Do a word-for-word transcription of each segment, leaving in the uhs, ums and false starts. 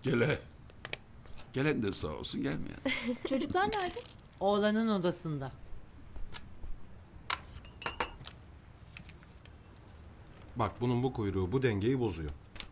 Gele. Gelen de sağ olsun, gelmeyen. Çocuklar nerede? Oğlanın odasında. Bak bunun bu kuyruğu bu dengeyi bozuyor.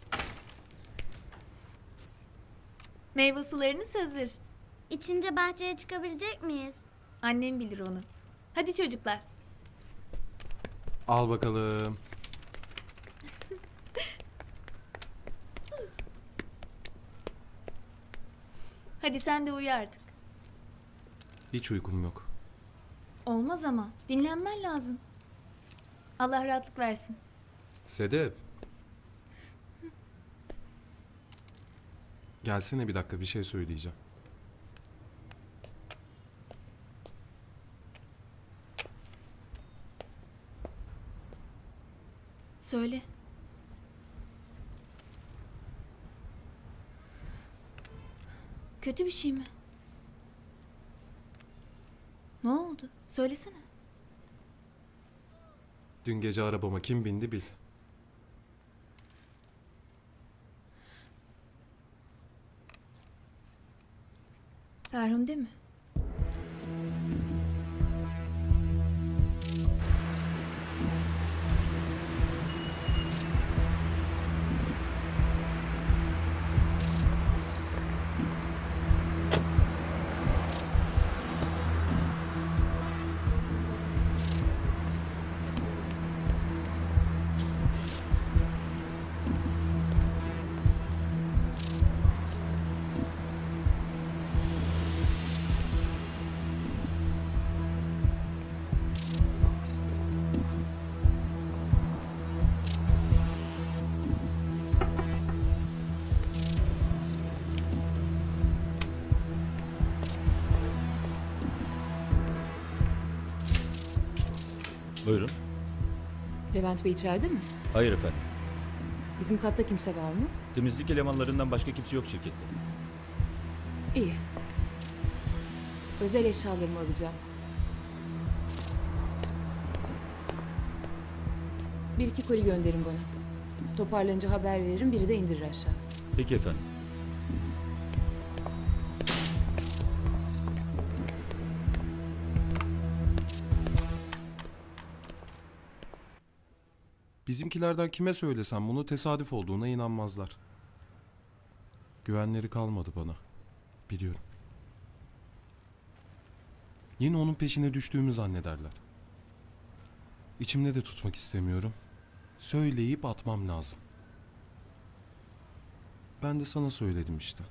Meyve sularınız hazır. İçince bahçeye çıkabilecek miyiz? Annem bilir onu. Hadi çocuklar. Al bakalım. Hadi sen de uyu artık. Hiç uykum yok. Olmaz ama. Dinlenmen lazım. Allah rahatlık versin. Sedef. Gelsene bir dakika, bir şey söyleyeceğim. Söyle. Kötü bir şey mi? Ne oldu? Söylesene. Dün gece arabama kim bindi bil. Ferhunde mi? Buyurun. Levent Bey içeride mi? Hayır efendim. Bizim katta kimse var mı? Temizlik elemanlarından başka kimse yok şirkette. İyi. Özel eşyalarımı alacağım. Bir iki koli gönderin bana. Toparlanınca haber veririm, biri de indirir aşağı. Peki efendim. Bizimkilerden kime söylesem bunu tesadüf olduğuna inanmazlar. Güvenleri kalmadı bana. Biliyorum. Yine onun peşine düştüğümü zannederler. İçimde de tutmak istemiyorum. Söyleyip atmam lazım. Ben de sana söyledim işte.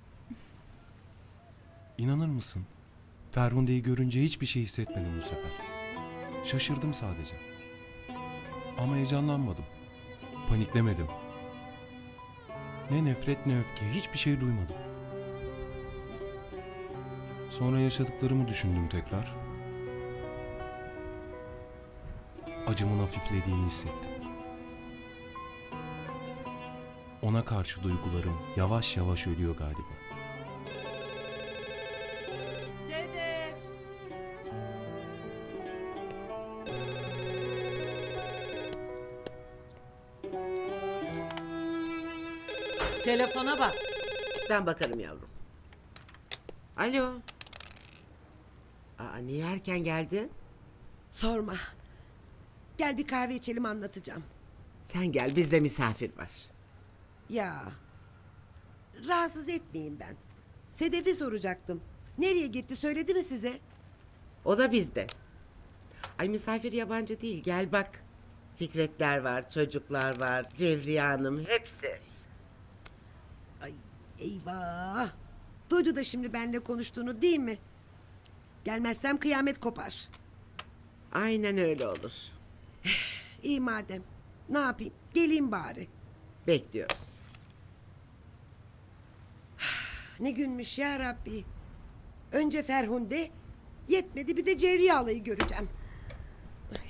İnanır mısın? Ferhunde'yi görünce hiçbir şey hissetmedim bu sefer. Şaşırdım sadece. Ama heyecanlanmadım. Paniklemedim. Ne nefret ne öfke, hiçbir şey duymadım. Sonra yaşadıklarımı düşündüm tekrar. Acımın hafiflediğini hissettim. Ona karşı duygularım yavaş yavaş ölüyor galiba. Sedef! Telefona bak. Ben bakarım yavrum. Alo. Aa, niye erken geldin? Sorma. Gel bir kahve içelim, anlatacağım. Sen gel, bizde misafir var. Ya. Rahatsız etmeyeyim ben. Sedef'i soracaktım. Nereye gitti, söyledi mi size? O da bizde. Ay misafir yabancı değil, gel bak. Fikretler var, çocuklar var, Cevriye Hanım, hepsi. Ay eyvah. Duydu da şimdi benimle konuştuğunu, değil mi? Gelmezsem kıyamet kopar. Aynen öyle olur. İyi madem. Ne yapayım? Geleyim bari. Bekliyoruz. Ne günmüş ya Rabbi. Önce Ferhunde, yetmedi bir de Cevriye halayı göreceğim. Ay.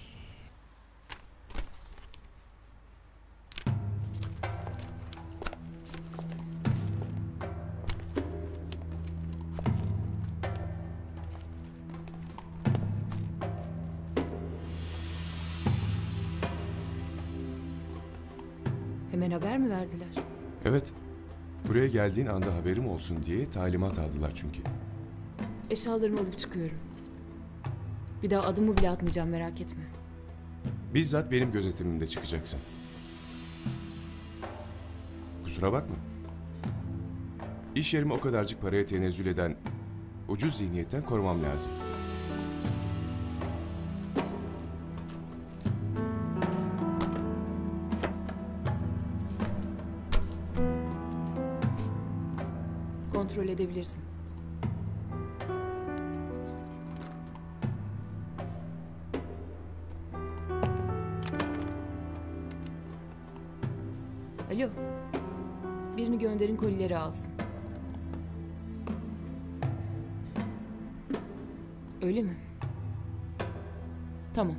Hemen haber mi verdiler? Evet. Buraya geldiğin anda haberim olsun diye talimat aldılar çünkü. Eşyalarımı alıp çıkıyorum. Bir daha adımı bile atmayacağım, merak etme. Bizzat benim gözetimimde çıkacaksın. Kusura bakma. İş yerimi o kadarcık paraya tenezzül eden ucuz zihniyetten korumam lazım. Kontrol edebilirsin. Alo. Birini gönderin, kolileri alsın. Öyle mi? Tamam.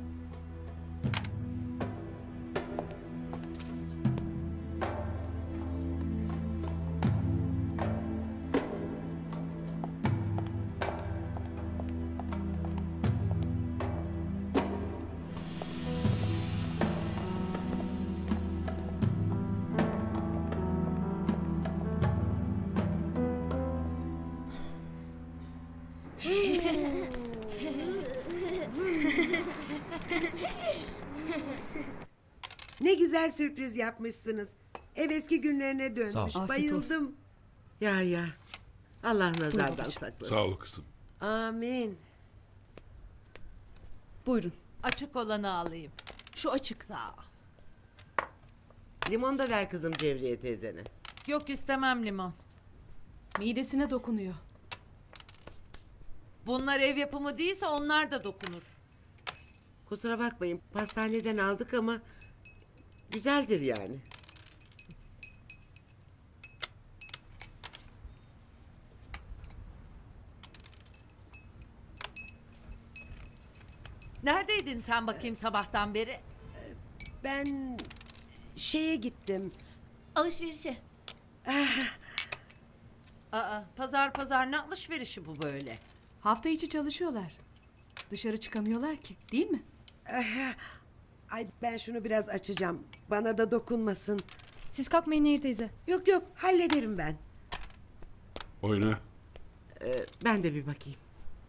Ne güzel sürpriz yapmışsınız. Ev eski günlerine dönmüş. Sağ ol. Afiyet Bayıldım. olsun. Ya ya. Allah nazardan babacığım. saklasın. Sağ ol kızım. Amin. Buyurun. Açık olanı alayım. Şu açık. Sağ ol. Limon da ver kızım Cevriye teyzene. Yok, istemem limon. Midesine dokunuyor. Bunlar ev yapımı değilse onlar da dokunur. Kusura bakmayın pastaneden aldık ama güzeldir yani. Neredeydin sen bakayım sabahtan beri? Ben şeye gittim. Alışverişe. Aa, pazar pazar ne alışverişi bu böyle? Hafta içi çalışıyorlar. Dışarı çıkamıyorlar ki, değil mi? Ay ben şunu biraz açacağım. Bana da dokunmasın. Siz kalkmayın Nehir teyze. Yok yok hallederim ben. Oyna. Ee, ben de bir bakayım.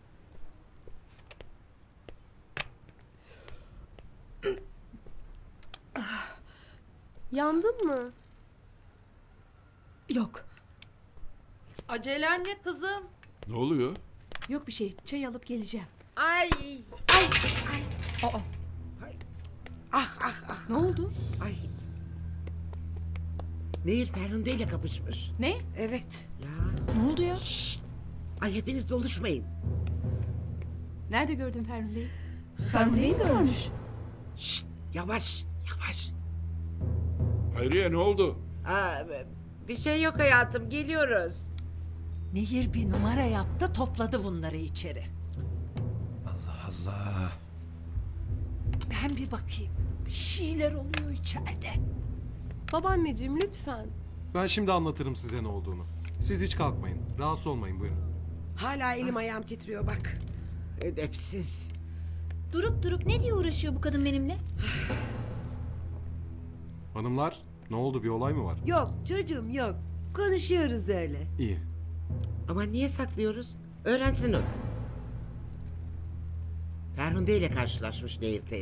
Yandın mı? Yok. Acelen ne kızım? Ne oluyor? Yok bir şey. Çay alıp geleceğim. Ay Aa. Ah ah ah. Ne oldu? ay. Nehir Ferhunde ile kapışmış. Ne? Evet. Ya. Ne oldu ya? Ay hepiniz doluşmayın. Nerede gördün Ferhunde'yi? Ferhunde'yi mi görmüş? Şşt, yavaş yavaş. Hayriye ne oldu? Aa, bir şey yok hayatım geliyoruz. Nehir bir numara yaptı, topladı bunları içeri. Allah Allah. Ben bir bakayım. Bir şeyler oluyor içeride. Babaanneciğim lütfen. Ben şimdi anlatırım size ne olduğunu. Siz hiç kalkmayın. Rahatsız olmayın, buyurun. Hala elim ayağım titriyor bak. Edepsiz. Durup durup ne diye uğraşıyor bu kadın benimle? Hanımlar, ne oldu, bir olay mı var? Yok çocuğum yok. Konuşuyoruz öyle. İyi. Ama niye saklıyoruz? Öğrensin onu. Ferhunde ile karşılaşmış Nehir teyze.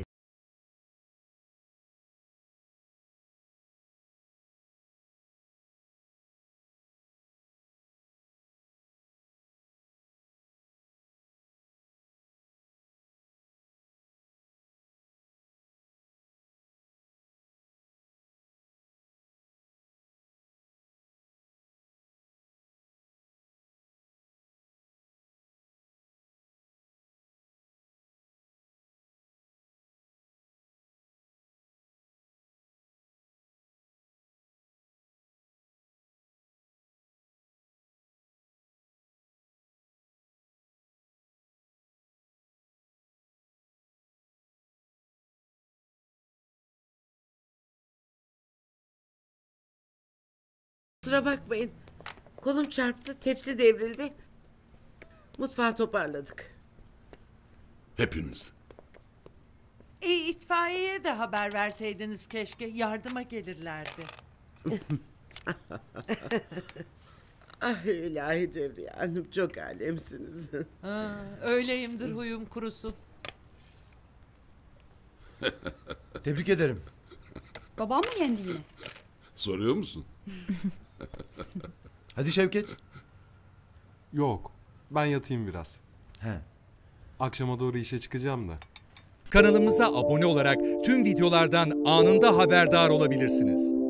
Kusura bakmayın. Kolum çarptı, tepsi devrildi. Mutfağı toparladık. Hepiniz. İyi, itfaiyeye de haber verseydiniz keşke. Yardıma gelirlerdi. Ah ilahi Cevriye Hanım, çok alemsiniz. Ha, öyleyimdir huyum kurusun. Tebrik ederim. Babam mı yendi yine? Soruyor musun? Hadi Şevket. Yok. Ben yatayım biraz. He. Akşama doğru işe çıkacağım da. Kanalımıza abone olarak tüm videolardan anında haberdar olabilirsiniz.